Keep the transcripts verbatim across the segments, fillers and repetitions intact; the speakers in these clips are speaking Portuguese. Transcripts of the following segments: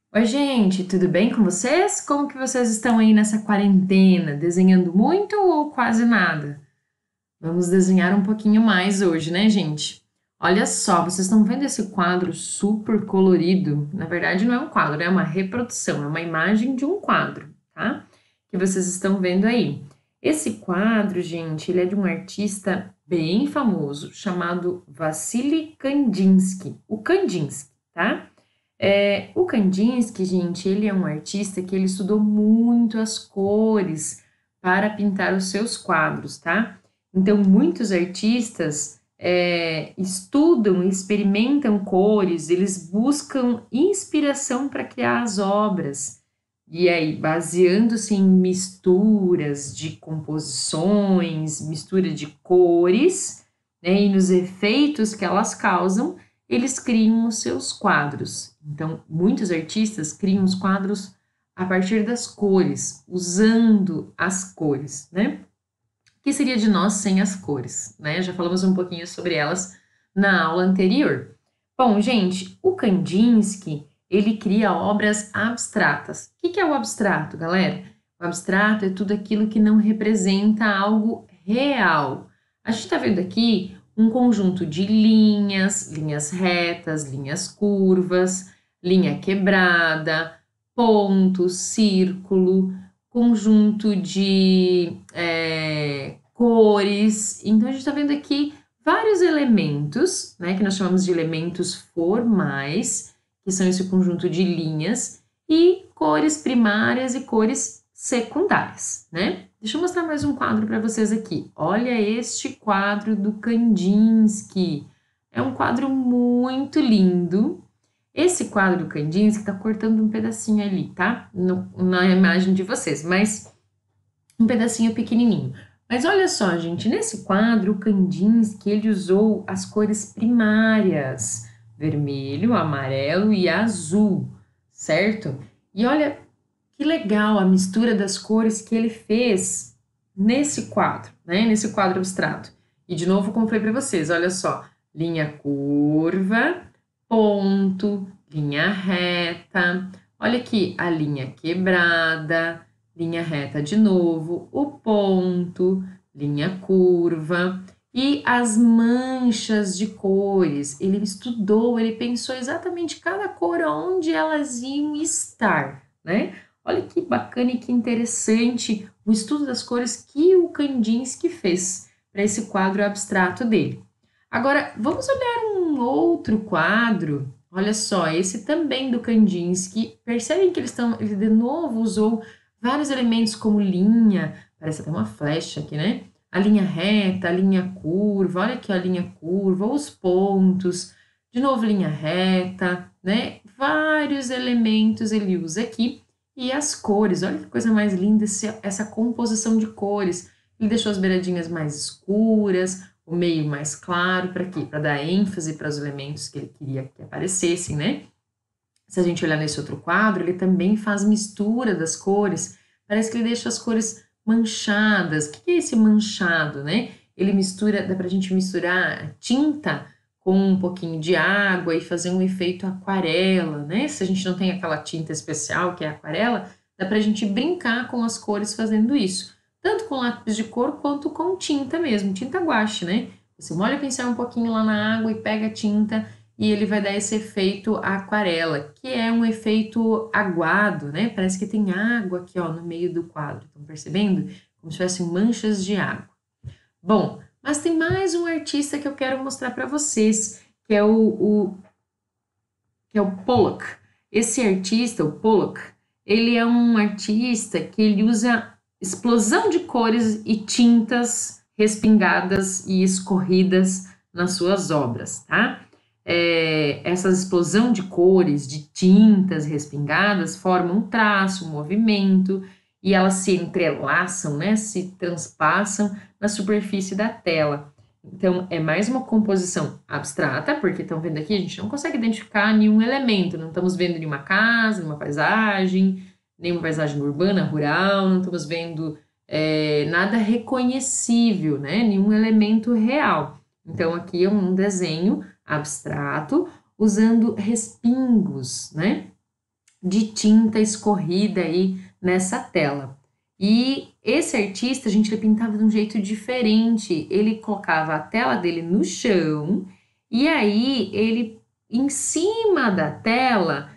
Oi, gente, tudo bem com vocês? Como que vocês estão aí nessa quarentena? Desenhando muito ou quase nada? Vamos desenhar um pouquinho mais hoje, né, gente? Olha só, vocês estão vendo esse quadro super colorido? Na verdade, não é um quadro, é uma reprodução, é uma imagem de um quadro, tá? Que vocês estão vendo aí. Esse quadro, gente, ele é de um artista bem famoso chamado Vassily Kandinsky, o Kandinsky, tá? É, o Kandinsky, gente, ele é um artista que ele estudou muito as cores para pintar os seus quadros, tá? Então, muitos artistas é, estudam, experimentam cores, eles buscam inspiração para criar as obras. E aí, baseando-se em misturas de composições, mistura de cores, né, e nos efeitos que elas causam, eles criam os seus quadros. Então, muitos artistas criam os quadros a partir das cores, usando as cores, né? O que seria de nós sem as cores, né? Já falamos um pouquinho sobre elas na aula anterior. Bom, gente, o Kandinsky, ele cria obras abstratas. O que é o abstrato, galera? O abstrato é tudo aquilo que não representa algo real. A gente está vendo aqui um conjunto de linhas, linhas retas, linhas curvas, linha quebrada, ponto, círculo, conjunto de é, cores. Então, a gente está vendo aqui vários elementos, né, que nós chamamos de elementos formais, que são esse conjunto de linhas, e cores primárias e cores secundárias, né? Deixa eu mostrar mais um quadro para vocês aqui. Olha este quadro do Kandinsky. É um quadro muito lindo. Esse quadro do Kandinsky está cortando um pedacinho ali, tá? No, na imagem de vocês, mas um pedacinho pequenininho. Mas olha só, gente, nesse quadro, o Kandinsky, ele usou as cores primárias, vermelho, amarelo e azul, certo? E olha que legal a mistura das cores que ele fez nesse quadro, né? Nesse quadro abstrato. E de novo, como falei para vocês, olha só, linha curva, ponto, linha reta, olha aqui a linha quebrada, linha reta de novo, o ponto, linha curva e as manchas de cores. Ele estudou, ele pensou exatamente cada cor onde elas iam estar, né? Olha que bacana e que interessante o estudo das cores que o Kandinsky fez para esse quadro abstrato dele. Agora, vamos olhar um outro quadro. Olha só, esse também do Kandinsky. Percebem que eles estão, ele de novo usou vários elementos como linha, parece até uma flecha aqui, né? A linha reta, a linha curva, olha aqui a linha curva, os pontos, de novo linha reta, né? Vários elementos ele usa aqui. E as cores, olha que coisa mais linda essa composição de cores. Ele deixou as beiradinhas mais escuras, o meio mais claro, para quê? Para dar ênfase para os elementos que ele queria que aparecessem, né? Se a gente olhar nesse outro quadro, ele também faz mistura das cores. Parece que ele deixa as cores manchadas. O que é esse manchado, né? Ele mistura, dá para a gente misturar tinta com um pouquinho de água e fazer um efeito aquarela, né? Se a gente não tem aquela tinta especial que é aquarela, dá para a gente brincar com as cores fazendo isso. Tanto com lápis de cor quanto com tinta mesmo, tinta guache, né? Você molha o pincel um pouquinho lá na água e pega a tinta e ele vai dar esse efeito aquarela, que é um efeito aguado, né? Parece que tem água aqui, ó, no meio do quadro. Estão percebendo? Como se tivessem manchas de água. Bom, mas tem mais um artista que eu quero mostrar para vocês, que é o, o que é o Pollock. Esse artista, o Pollock, ele é um artista que ele usa explosão de cores e tintas respingadas e escorridas nas suas obras, tá? É, essa explosão de cores, de tintas respingadas, formam um traço, um movimento, e elas se entrelaçam, né, se transpassam na superfície da tela. Então, é mais uma composição abstrata, porque estão vendo aqui, a gente não consegue identificar nenhum elemento, não estamos vendo nenhuma casa, nenhuma paisagem, nenhuma paisagem urbana, rural, não estamos vendo é, nada reconhecível, né, nenhum elemento real. Então, aqui é um desenho abstrato, usando respingos, né? de tinta escorrida aí nessa tela. E esse artista, gente, ele pintava de um jeito diferente. Ele colocava a tela dele no chão e aí ele, em cima da tela,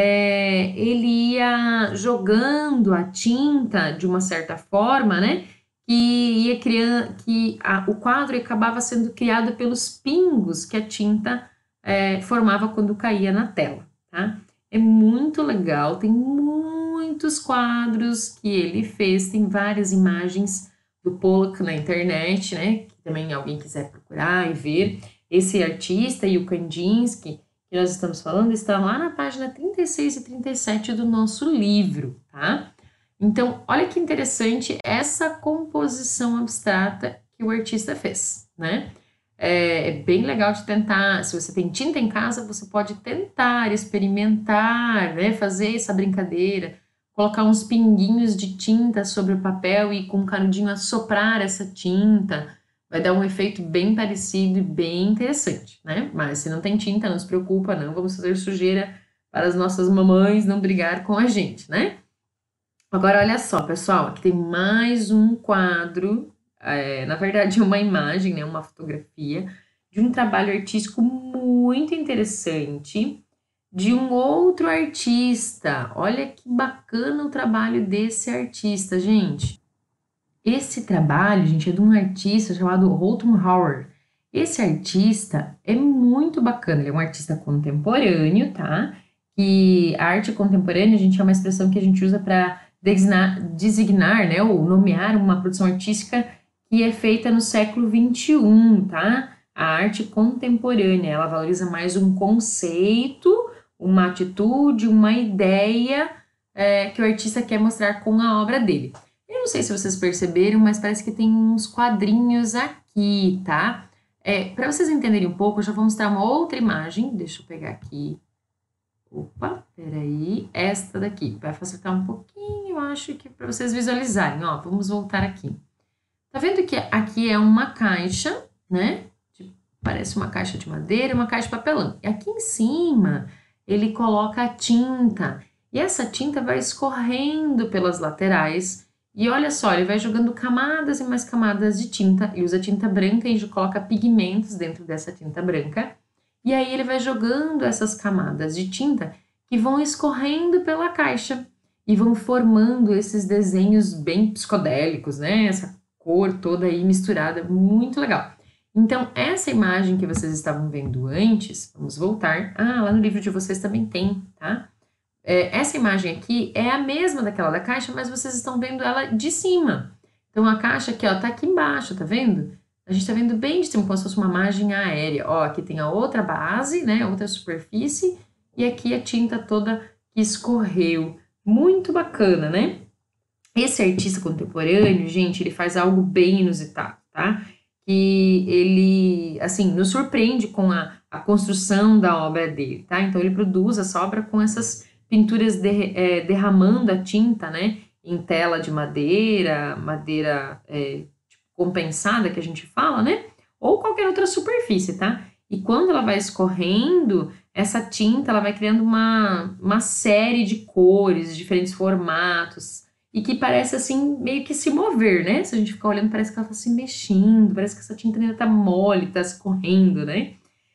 é, ele ia jogando a tinta de uma certa forma, né? Que ia criando, que a, o quadro acabava sendo criado pelos pingos que a tinta é, formava quando caía na tela, tá? É muito legal, tem muitos quadros que ele fez, tem várias imagens do Pollock na internet, né? Que também alguém quiser procurar e ver. Esse artista e o Kandinsky, que nós estamos falando, está lá na página trinta e seis e trinta e sete do nosso livro, tá? Então, olha que interessante essa composição abstrata que o artista fez, né? É, é bem legal de tentar, se você tem tinta em casa, você pode tentar experimentar, né? Fazer essa brincadeira, colocar uns pinguinhos de tinta sobre o papel e com um canudinho assoprar essa tinta. Vai dar um efeito bem parecido e bem interessante, né? Mas se não tem tinta, não se preocupa, não vamos fazer sujeira para as nossas mamães não brigar com a gente, né? Agora, olha só, pessoal, aqui tem mais um quadro, é, na verdade, é uma imagem, né, uma fotografia de um trabalho artístico muito interessante de um outro artista. Olha que bacana o trabalho desse artista, gente. Esse trabalho, gente, é de um artista chamado Holton Howard. Esse artista é muito bacana, ele é um artista contemporâneo, tá? E a arte contemporânea, a gente é uma expressão que a gente usa para designar, designar, né, ou nomear uma produção artística que é feita no século vinte e um, tá? A arte contemporânea, ela valoriza mais um conceito, uma atitude, uma ideia é, que o artista quer mostrar com a obra dele. Eu não sei se vocês perceberam, mas parece que tem uns quadrinhos aqui, tá? É, para vocês entenderem um pouco, eu já vou mostrar uma outra imagem. Deixa eu pegar aqui. Opa, peraí. Esta daqui. Vai facilitar um pouquinho, eu acho que para vocês visualizarem. Ó, vamos voltar aqui. Tá vendo que aqui é uma caixa, né? Parece uma caixa de madeira, uma caixa de papelão. E aqui em cima, ele coloca a tinta. E essa tinta vai escorrendo pelas laterais. E olha só, ele vai jogando camadas e mais camadas de tinta. Ele usa tinta branca e coloca pigmentos dentro dessa tinta branca. E aí ele vai jogando essas camadas de tinta que vão escorrendo pela caixa e vão formando esses desenhos bem psicodélicos, né? Essa cor toda aí misturada, muito legal. Então, essa imagem que vocês estavam vendo antes, vamos voltar. Ah, lá no livro de vocês também tem, tá? É, essa imagem aqui é a mesma daquela da caixa, mas vocês estão vendo ela de cima. Então, a caixa aqui, ó, tá aqui embaixo, tá vendo? A gente tá vendo bem de cima, como se fosse uma imagem aérea. Ó, aqui tem a outra base, né, outra superfície, e aqui a tinta toda que escorreu. Muito bacana, né? Esse artista contemporâneo, gente, ele faz algo bem inusitado, tá? Que ele, assim, nos surpreende com a, a construção da obra dele, tá? Então, ele produz essa obra com essas pinturas de, é, derramando a tinta, né, em tela de madeira, madeira é, tipo, compensada, que a gente fala, né, ou qualquer outra superfície, tá? E quando ela vai escorrendo, essa tinta, ela vai criando uma, uma série de cores, diferentes formatos, e que parece, assim, meio que se mover, né? Se a gente ficar olhando, parece que ela tá se mexendo, parece que essa tinta ainda tá mole, tá escorrendo, né?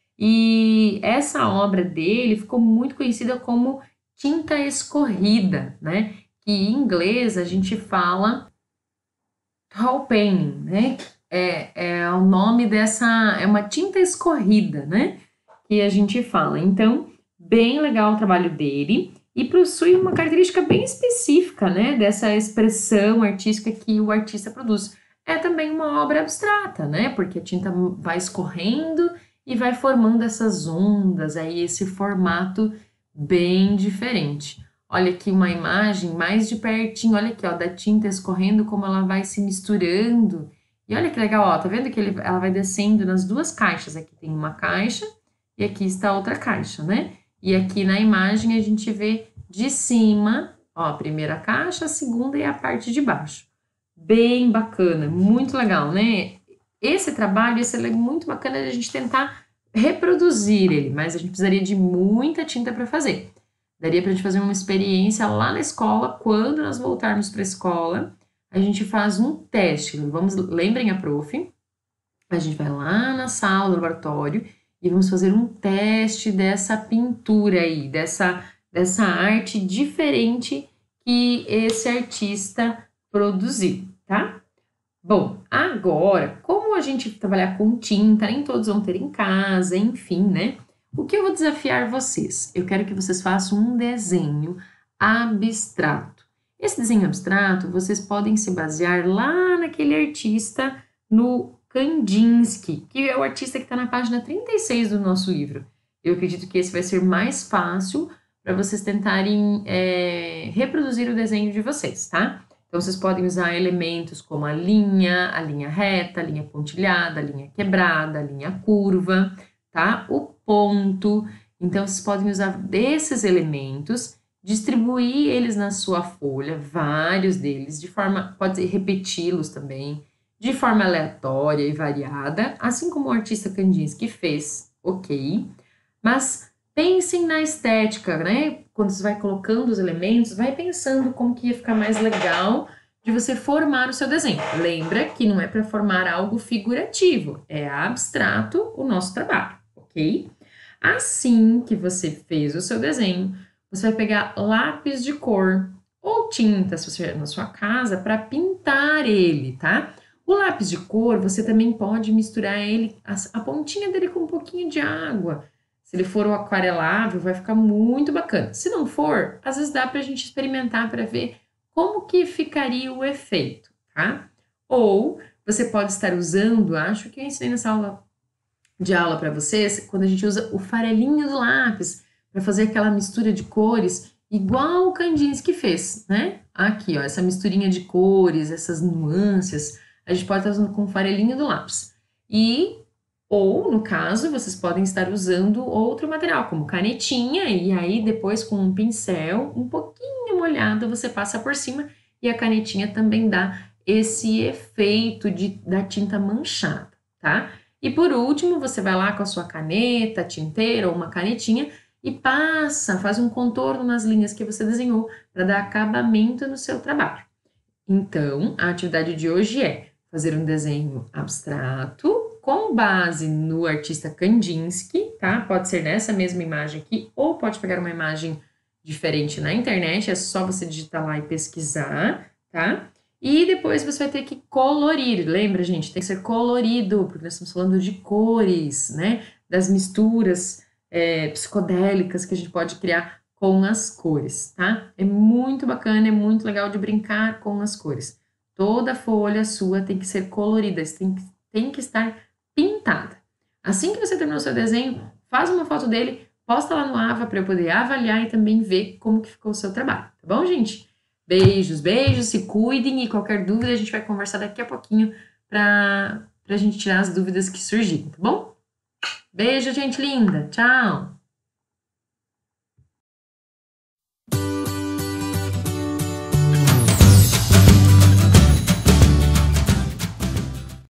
E essa obra dele ficou muito conhecida como tinta escorrida, né? Que em inglês a gente fala towel painting, né? É, é o nome dessa, é uma tinta escorrida, né? Que a gente fala. Então, bem legal o trabalho dele e possui uma característica bem específica, né? Dessa expressão artística que o artista produz. É também uma obra abstrata, né? Porque a tinta vai escorrendo e vai formando essas ondas, aí esse formato bem diferente. Olha aqui uma imagem mais de pertinho, olha aqui, ó, da tinta escorrendo, como ela vai se misturando. E olha que legal, ó, tá vendo que ele, ela vai descendo nas duas caixas. Aqui tem uma caixa e aqui está outra caixa, né? E aqui na imagem a gente vê de cima, ó, a primeira caixa, a segunda e a parte de baixo. Bem bacana, muito legal, né? Esse trabalho, esse é muito bacana de a gente tentar reproduzir ele, mas a gente precisaria de muita tinta para fazer. Daria para a gente fazer uma experiência lá na escola, quando nós voltarmos para a escola, a gente faz um teste. Vamos, lembrem a prof, a gente vai lá na sala, no laboratório, e vamos fazer um teste dessa pintura aí, dessa, dessa arte diferente que esse artista produziu, tá? Bom, agora, como a gente trabalhar com tinta, nem todos vão ter em casa, enfim, né? O que eu vou desafiar vocês? Eu quero que vocês façam um desenho abstrato. Esse desenho abstrato, vocês podem se basear lá naquele artista, no Kandinsky, que é o artista que está na página trinta e seis do nosso livro. Eu acredito que esse vai ser mais fácil para vocês tentarem é, reproduzir o desenho de vocês, tá? Então, vocês podem usar elementos como a linha, a linha reta, a linha pontilhada, a linha quebrada, a linha curva, tá? O ponto. Então, vocês podem usar desses elementos, distribuir eles na sua folha, vários deles, de forma, pode repeti-los também, de forma aleatória e variada, assim como o artista Kandinsky fez, ok? Mas pensem na estética, né? Quando você vai colocando os elementos, vai pensando como que ia ficar mais legal de você formar o seu desenho. Lembra que não é para formar algo figurativo, é abstrato o nosso trabalho, ok? Assim que você fez o seu desenho, você vai pegar lápis de cor ou tinta, se você estiver na sua casa, para pintar ele, tá? O lápis de cor, você também pode misturar ele, a, a pontinha dele com um pouquinho de água. Se ele for o aquarelável, vai ficar muito bacana. Se não for, às vezes dá pra gente experimentar para ver como que ficaria o efeito, tá? Ou você pode estar usando, acho que eu ensinei nessa aula de aula para vocês, quando a gente usa o farelinho do lápis para fazer aquela mistura de cores, igual o Kandinsky fez, né? Aqui, ó, essa misturinha de cores, essas nuances, a gente pode estar usando com o farelinho do lápis. E, ou, no caso, vocês podem estar usando outro material, como canetinha, e aí depois com um pincel um pouquinho molhado, você passa por cima, e a canetinha também dá esse efeito de, da tinta manchada, tá? E por último, você vai lá com a sua caneta, tinteira ou uma canetinha e passa, faz um contorno nas linhas que você desenhou para dar acabamento no seu trabalho. Então, a atividade de hoje é fazer um desenho abstrato com base no artista Kandinsky, tá? Pode ser nessa mesma imagem aqui ou pode pegar uma imagem diferente na internet, é só você digitar lá e pesquisar, tá? E depois você vai ter que colorir, lembra, gente? Tem que ser colorido, porque nós estamos falando de cores, né? Das misturas é, psicodélicas que a gente pode criar com as cores, tá? É muito bacana, é muito legal de brincar com as cores. Toda folha sua tem que ser colorida, tem que, tem que estar pintada. Assim que você terminou o seu desenho, faz uma foto dele, posta lá no Ava para eu poder avaliar e também ver como que ficou o seu trabalho, tá bom, gente? Beijos, beijos, se cuidem e qualquer dúvida a gente vai conversar daqui a pouquinho para a gente tirar as dúvidas que surgirem, tá bom? Beijo, gente linda. Tchau!